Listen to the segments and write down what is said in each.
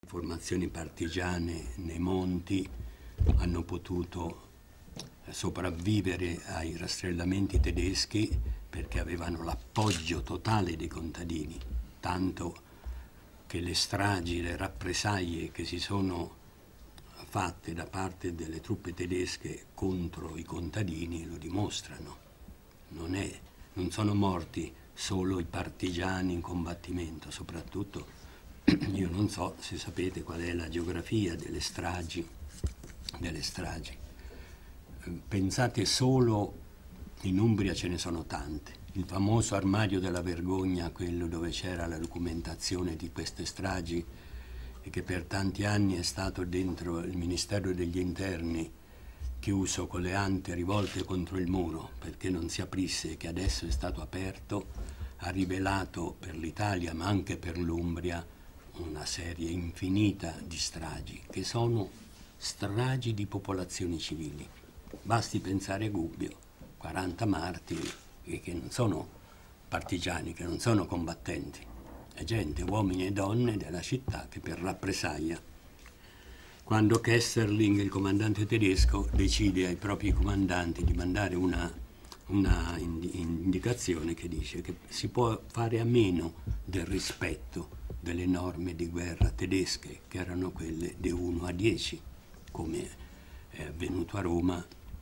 Formazioni partigiane nei monti hanno potuto sopravvivere ai rastrellamenti tedeschi perché avevano l'appoggio totale dei contadini, tanto che le stragi, le rappresaglie che si sono fatte da parte delle truppe tedesche contro i contadini lo dimostrano. Non sono morti solo i partigiani in combattimento, soprattutto io non so se sapete qual è la geografia delle stragi. Pensate solo, in Umbria ce ne sono tante. Il famoso armadio della vergogna, quello dove c'era la documentazione di queste stragi e che per tanti anni è stato dentro il Ministero degli Interni, chiuso con le ante rivolte contro il muro perché non si aprisse e che adesso è stato aperto, ha rivelato per l'Italia ma anche per l'Umbria una serie infinita di stragi, che sono stragi di popolazioni civili. Basti pensare a Gubbio, 40 martiri, che non sono partigiani, che non sono combattenti, è gente, uomini e donne della città che per rappresaglia, quando Kesselring, il comandante tedesco, decide ai propri comandanti di mandare una indicazione che dice che si può fare a meno del rispetto delle norme di guerra tedesche, che erano quelle di 1 a 10, come è avvenuto a Roma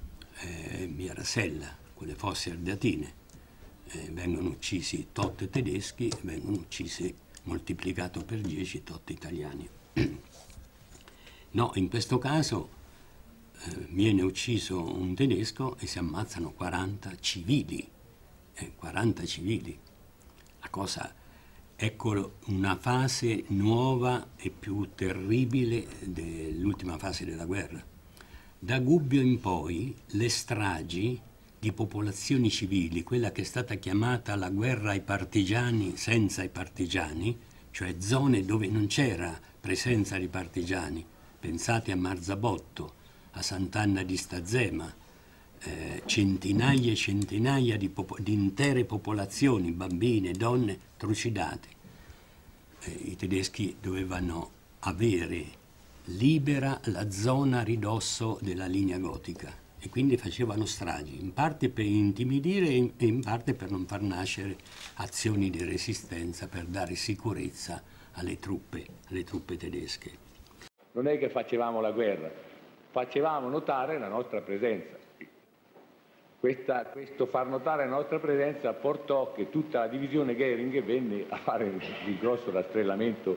via Rasella, con le fosse ardeatine. Vengono uccisi tot tedeschi, vengono uccisi moltiplicato per 10 tot italiani. No, in questo caso viene ucciso un tedesco e si ammazzano 40 civili. 40 civili. La cosa, ecco una fase nuova e più terribile dell'ultima fase della guerra. Da Gubbio in poi le stragi di popolazioni civili, quella che è stata chiamata la guerra ai partigiani senza i partigiani, cioè zone dove non c'era presenza di partigiani, pensate a Marzabotto, a Sant'Anna di Stazzema, centinaia e centinaia di intere popolazioni, bambine, donne, trucidate. I tedeschi dovevano avere libera la zona a ridosso della linea gotica e quindi facevano stragi, in parte per intimidire e in parte per non far nascere azioni di resistenza, per dare sicurezza alle truppe tedesche. Non è che facevamo la guerra, facevamo notare la nostra presenza. Questo far notare la nostra presenza portò che tutta la divisione Goering venne a fare il grosso rastrellamento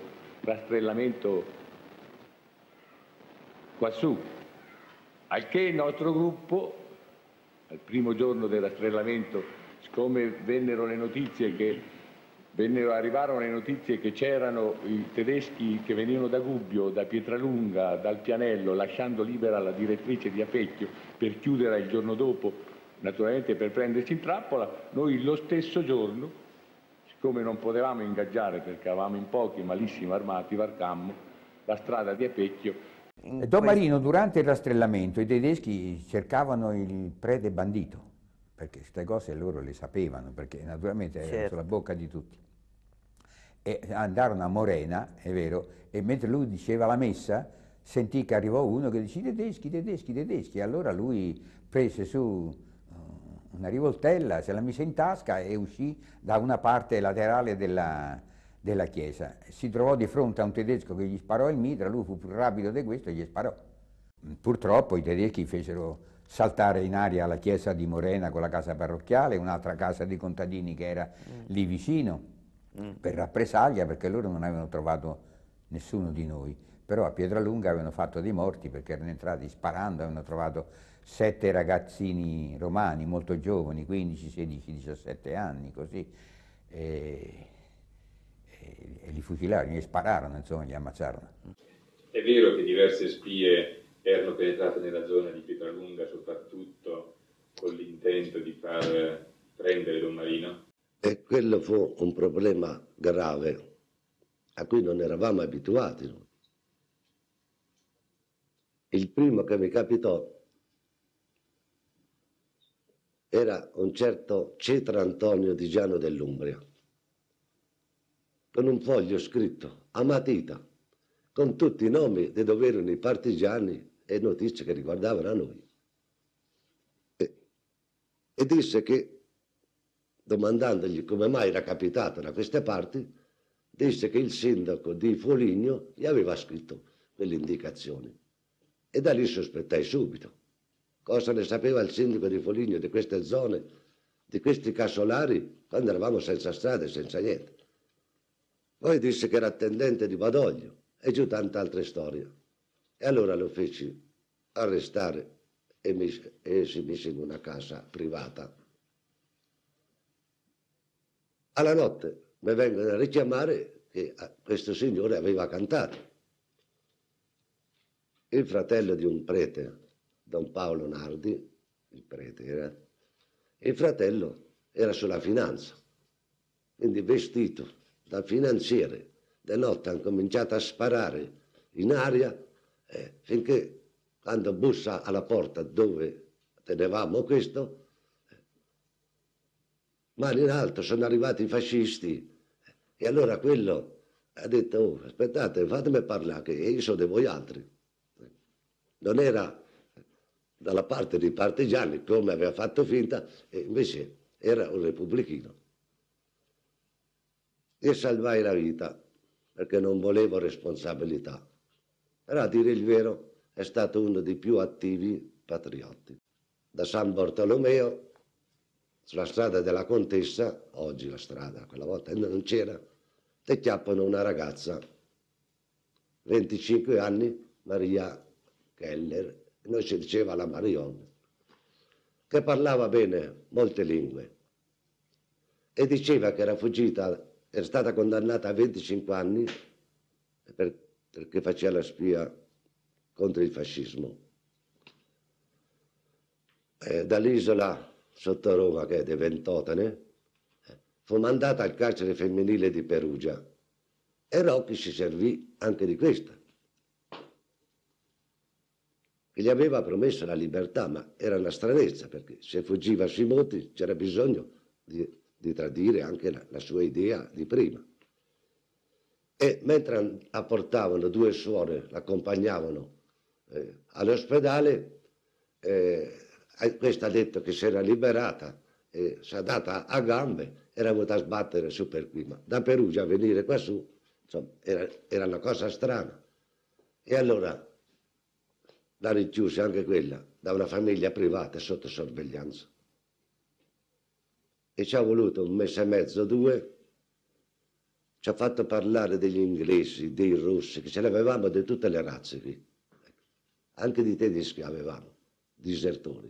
quassù, al che il nostro gruppo, al primo giorno del rastrellamento, siccome arrivarono le notizie che c'erano i tedeschi che venivano da Gubbio, da Pietralunga, dal Pianello, lasciando libera la direttrice di Apecchio per chiudere il giorno dopo, naturalmente per prenderci in trappola, noi lo stesso giorno, siccome non potevamo ingaggiare perché eravamo in pochi, malissimo armati, varcammo la strada di Apecchio. Don Marino, durante il rastrellamento i tedeschi cercavano il prete bandito, perché queste cose loro le sapevano, perché naturalmente erano sulla bocca di tutti. E andarono a Morena, è vero, e mentre lui diceva la messa, sentì che arrivò uno che diceva tedeschi, tedeschi, tedeschi, e allora lui prese su una rivoltella, se la mise in tasca e uscì da una parte laterale della chiesa. Si trovò di fronte a un tedesco che gli sparò il mitra, lui fu più rapido di questo e gli sparò. Purtroppo i tedeschi fecero saltare in aria la chiesa di Morena con la casa parrocchiale, un'altra casa di contadini che era lì vicino, per rappresaglia, perché loro non avevano trovato nessuno di noi. Però a Pietralunga avevano fatto dei morti perché erano entrati sparando, avevano trovato 7 ragazzini romani molto giovani, 15, 16, 17 anni, così, e li fucilarono, gli spararono, insomma, li ammazzarono. È vero che diverse spie erano penetrate nella zona di Pietralunga, soprattutto con l'intento di far prendere Don Marino? E quello fu un problema grave a cui non eravamo abituati. Il primo che mi capitò era un certo Cetra Antonio di Giano dell'Umbria, con un foglio scritto a matita, con tutti i nomi di dove erano i partigiani e notizie che riguardavano a noi. E disse che, domandandogli come mai era capitato da queste parti, disse che il sindaco di Foligno gli aveva scritto quelle indicazioni. E da lì sospettai subito. Cosa ne sapeva il sindaco di Foligno di queste zone, di questi casolari, quando eravamo senza strade, senza niente. Poi disse che era attendente di Badoglio e giù tante altre storie. E allora lo feci arrestare e si mise in una casa privata. Alla notte mi vengono a richiamare che questo signore aveva cantato. Il fratello di un prete, Don Paolo Nardi, il prete era, il fratello era sulla finanza, quindi vestito da finanziere, di notte hanno cominciato a sparare in aria finché quando bussa alla porta dove tenevamo questo, mano in alto sono arrivati i fascisti e allora quello ha detto: oh, aspettate, fatemi parlare che io sono di voi altri. Non era dalla parte dei partigiani come aveva fatto finta, e invece era un repubblichino. Io salvai la vita perché non volevo responsabilità, però a dire il vero è stato uno dei più attivi patrioti. Da San Bartolomeo, sulla strada della Contessa, oggi la strada, quella volta non c'era, ti chiappano una ragazza, 25 anni, Maria Keller, noi si diceva la Marion, che parlava bene molte lingue e diceva che era fuggita, era stata condannata a 25 anni perché faceva la spia contro il fascismo. Dall'isola sotto Roma, che è di Ventotene, fu mandata al carcere femminile di Perugia e Rocchi si servì anche di questa, che gli aveva promesso la libertà, ma era una stranezza, perché se fuggiva sui monti c'era bisogno di tradire anche la sua idea di prima. E mentre apportavano due suore, l'accompagnavano all'ospedale, questa ha detto che si era liberata e si è data a gambe, era venuta a sbattere su per qui, ma da Perugia a venire qua su, insomma, era una cosa strana. E allora la richiuse anche quella da una famiglia privata sotto sorveglianza. E ci ha voluto un mese e mezzo, 2, ci ha fatto parlare degli inglesi, dei russi, che ce l'avevamo di tutte le razze qui, anche di tedeschi avevamo, disertori.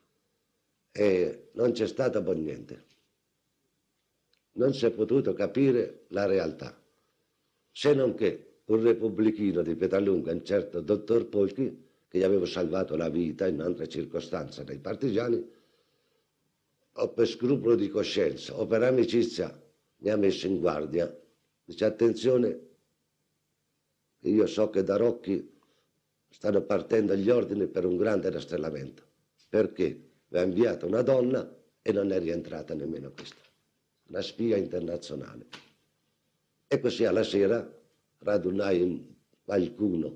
E non c'è stato buon niente. Non si è potuto capire la realtà, se non che un repubblichino di Pietralunga, un certo dottor Polchi, che gli avevo salvato la vita in un'altra circostanza dai partigiani, o per scrupolo di coscienza o per amicizia mi ha messo in guardia. Dice: attenzione, io so che da Rocchi stanno partendo gli ordini per un grande rastrellamento, perché vi ha inviato una donna e non è rientrata nemmeno questa, una spia internazionale. E così alla sera radunai qualcuno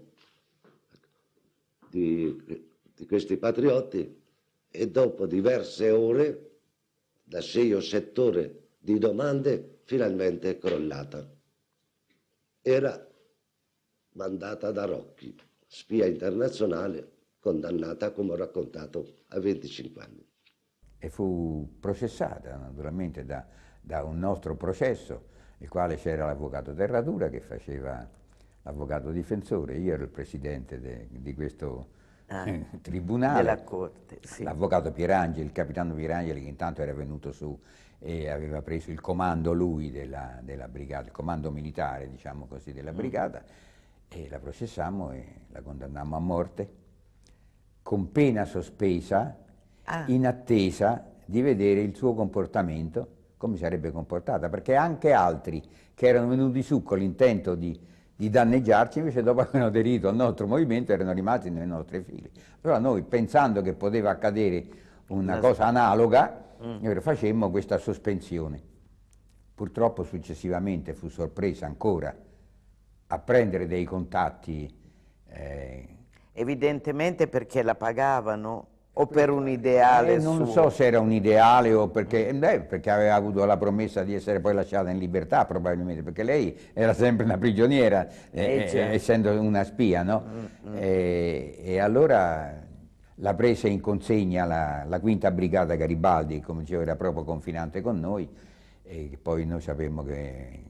di questi patriotti e dopo diverse ore, da 6 o 7 ore di domande, finalmente è crollata. Era mandata da Rocchi, spia internazionale, condannata, come ho raccontato, a 25 anni. E fu processata naturalmente da un nostro processo, nel quale c'era l'avvocato Terratura che faceva l'avvocato difensore, io ero il presidente di questo tribunale, della corte, sì. L'avvocato Pierangeli, il capitano Pierangeli, che intanto era venuto su e aveva preso il comando lui della brigata, il comando militare, diciamo così, della brigata, e la processammo e la condannammo a morte con pena sospesa in attesa di vedere il suo comportamento, come sarebbe comportata, perché anche altri che erano venuti su con l'intento di danneggiarci, invece dopo avevano aderito al nostro movimento, erano rimasti nelle nostre file. Allora noi, pensando che poteva accadere una cosa analoga, facemmo questa sospensione. Purtroppo successivamente fu sorpresa ancora a prendere dei contatti. Evidentemente perché la pagavano o per un ideale non suo? so se era un ideale o perché, perché aveva avuto la promessa di essere poi lasciata in libertà probabilmente, perché lei era sempre una prigioniera, essendo una spia, no? E allora la prese in consegna la quinta brigata Garibaldi, come dicevo, era proprio confinante con noi, e poi noi sapemmo che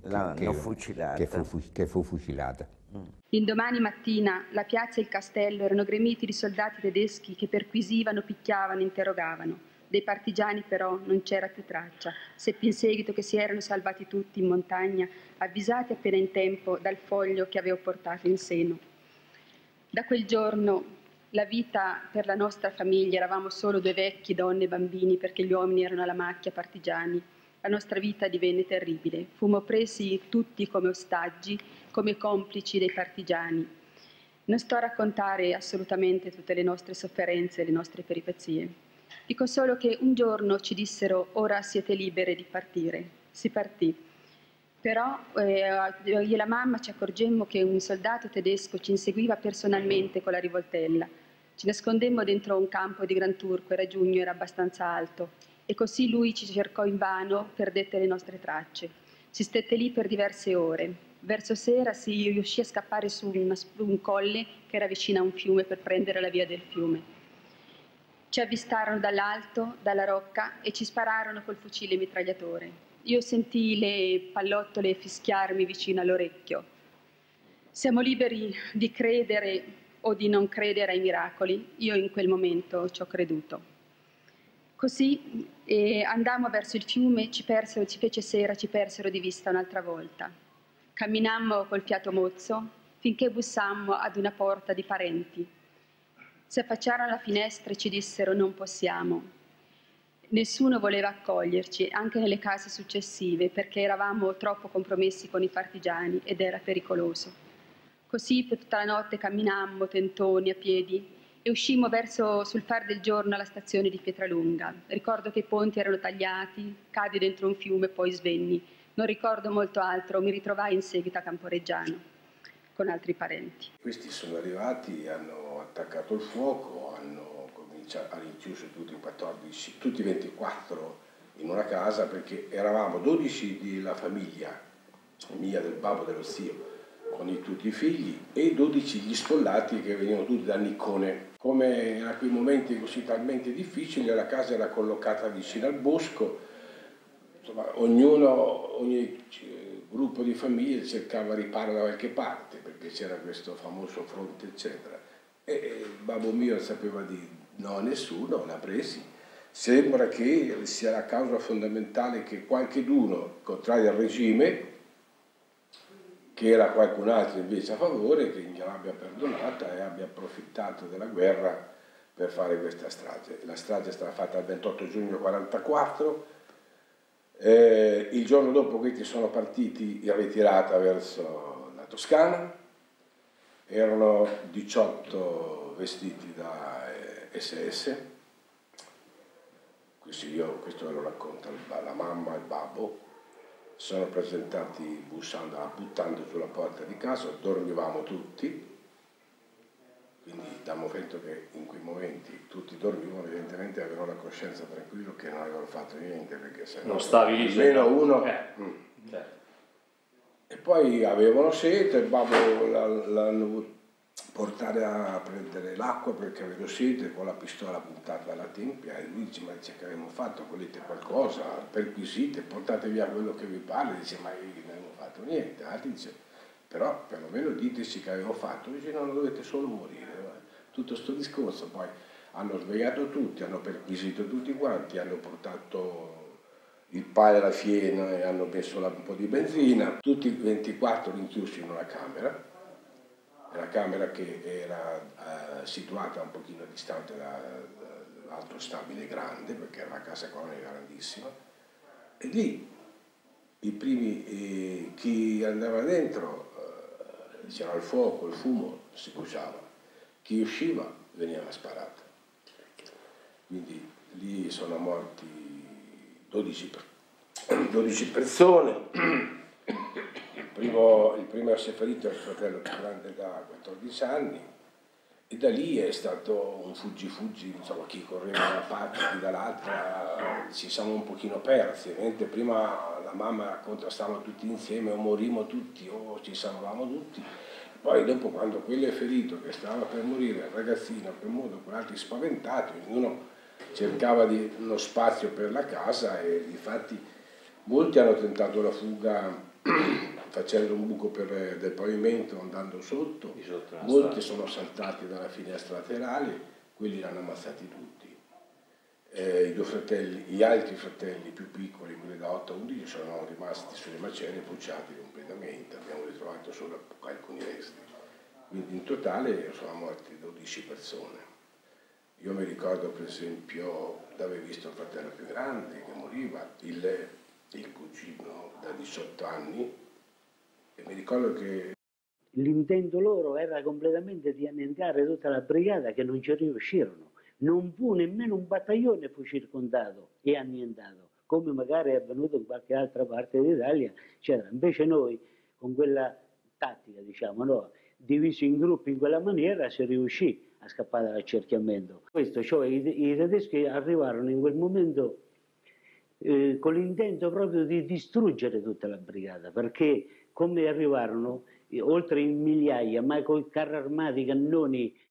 fu fucilata. L'indomani mattina la piazza e il castello erano gremiti di soldati tedeschi che perquisivano, picchiavano, interrogavano. Dei partigiani però non c'era più traccia, seppi in seguito che si erano salvati tutti in montagna, avvisati appena in tempo dal foglio che avevo portato in seno. Da quel giorno la vita per la nostra famiglia, eravamo solo 2 vecchi, donne e bambini, perché gli uomini erano alla macchia, partigiani. La nostra vita divenne terribile. Fummo presi tutti come ostaggi, come complici dei partigiani. Non sto a raccontare assolutamente tutte le nostre sofferenze, le nostre peripezie. Dico solo che un giorno ci dissero: ora siete libere di partire. Si partì. Però io e la mamma ci accorgemmo che un soldato tedesco ci inseguiva personalmente con la rivoltella. Ci nascondemmo dentro un campo di Gran Turco, era giugno, era abbastanza alto, e così lui ci cercò invano, perdette le nostre tracce. Si stette lì per diverse ore. Verso sera si riuscì a scappare su un colle che era vicino a un fiume per prendere la via del fiume. Ci avvistarono dall'alto, dalla rocca, e ci spararono col fucile mitragliatore. Io sentii le pallottole fischiarmi vicino all'orecchio. Siamo liberi di credere o di non credere ai miracoli. Io in quel momento ci ho creduto. Così andammo verso il fiume, ci fece sera, ci persero di vista un'altra volta. Camminammo col fiato mozzo finché bussammo ad una porta di parenti. Si affacciarono alla finestra e ci dissero: non possiamo. Nessuno voleva accoglierci, anche nelle case successive, perché eravamo troppo compromessi con i partigiani ed era pericoloso. Così per tutta la notte camminammo, tentoni, a piedi, e uscimmo sul far del giorno alla stazione di Pietralunga. Ricordo che i ponti erano tagliati, cadi dentro un fiume, poi svenni. Non ricordo molto altro, mi ritrovai in seguito a Camporeggiano con altri parenti. Questi sono arrivati, hanno attaccato il fuoco, hanno rinchiuso tutti 24 in una casa, perché eravamo 12 della famiglia mia, del babbo, dello zio, con tutti i figli, e 12 gli sfollati che venivano tutti da Niccone. Come in quei momenti così talmente difficili, la casa era collocata vicino al bosco, insomma, ogni gruppo di famiglie cercava riparo da qualche parte, perché c'era questo famoso fronte, eccetera. E il babbo mio sapeva di no a nessuno, l'ha presi. Sembra che sia la causa fondamentale che qualcheduno, contrario al regime, che era qualcun altro invece a favore, che l'abbia perdonata e abbia approfittato della guerra per fare questa strage. La strage è stata fatta il 28 giugno 1944, il giorno dopo questi sono partiti in ritirata verso la Toscana, erano 18 vestiti da SS, questo ve lo racconta la mamma e il babbo. Sono presentati buttando sulla porta di casa, dormivamo tutti, quindi dal momento che in quei momenti tutti dormivano, evidentemente avevano la coscienza tranquilla che non avevano fatto niente, perché se no non stavi lì, almeno uno. Certo. E poi avevano sete, il babbo l'hanno portare a prendere l'acqua perché avevo sete, con la pistola puntata alla tempia, e lui dice: ma che abbiamo fatto? Volete qualcosa? Perquisite, portate via quello che vi pare. Dice: ma io non avevo fatto niente. Altri dice: però perlomeno diteci che avevo fatto. Dice: no, non dovete solo morire. Tutto sto discorso. Poi hanno svegliato tutti, hanno perquisito tutti quanti, hanno portato il pane alla fiena e hanno messo un po' di benzina, tutti 24 rinchiusi in una camera che era situata un pochino distante dall'altro stabile grande, perché era una casa colonia grandissima, e lì i primi, chi andava dentro, c'era il fuoco, il fumo, si bruciava, chi usciva veniva sparato. Quindi lì sono morti 12 persone, il primo a essere ferito è il fratello più grande da 14 anni, e da lì è stato un fuggi-fuggi, insomma, chi correva da una parte, chi dall'altra, ci siamo un pochino persi, mentre prima la mamma racconta stavano tutti insieme, o morimmo tutti o ci salvavamo tutti. Poi dopo, quando quello è ferito, che stava per morire, il ragazzino che muore, con altri spaventati, ognuno cercava uno spazio per la casa, e infatti molti hanno tentato la fuga facendo un buco del pavimento andando sotto, molti sono saltati dalla finestra laterale, quelli li hanno ammazzati tutti. I due fratelli, gli altri fratelli più piccoli, quelli da 8 a 11, sono rimasti sulle macerie bruciati completamente, abbiamo ritrovato solo alcuni resti. Quindi in totale sono morti 12 persone. Io mi ricordo per esempio di aver visto il fratello più grande che moriva, il cugino da 18 anni, e mi ricordo che l'intento loro era completamente di annientare tutta la brigata, che non ci riuscirono. Non fu nemmeno un battaglione fu circondato e annientato, come magari è avvenuto in qualche altra parte d'Italia, eccetera. Invece noi, con quella tattica, diciamo, no, divisi in gruppi in quella maniera, si riuscì a scappare dall'accerchiamento. Questo, cioè i tedeschi arrivarono in quel momento con l'intento proprio di distruggere tutta la brigata, perché come arrivarono oltre in migliaia, ma con carri armati, cannoni,